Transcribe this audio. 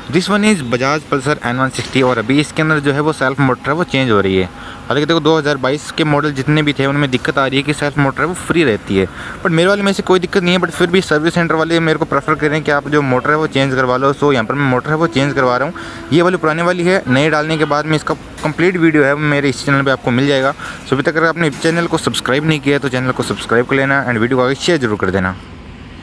This one is Bajaj Pulsar N160 और अभी इसके अंदर जो है वो सेल्फ मोटर है वो चेंज हो रही है। हालांकि देखो 2022 के मॉडल जितने भी थे उनमें दिक्कत आ रही है कि सेल्फ मोटर है वो फ्री रहती है, बट मेरे वाले में से कोई दिक्कत नहीं है। बट फिर भी सर्विस सेंटर वाले मेरे को प्रेफर करें कि आप जो मोटर है वो चेंज करवा लो। सो यहाँ पर मैं मोटर है वो चेंज करवा रहा हूँ। ये वाली पुराने वाली है, नए डालने के बाद में इसका कंप्लीट वीडियो है मेरे इस चैनल पर आपको मिल जाएगा। सो अभी तक अगर आपने चैनल को सब्सक्राइब नहीं किया तो चैनल को सब्सक्राइब कर लेना एंड वीडियो को आगे शेयर जरूर कर देना।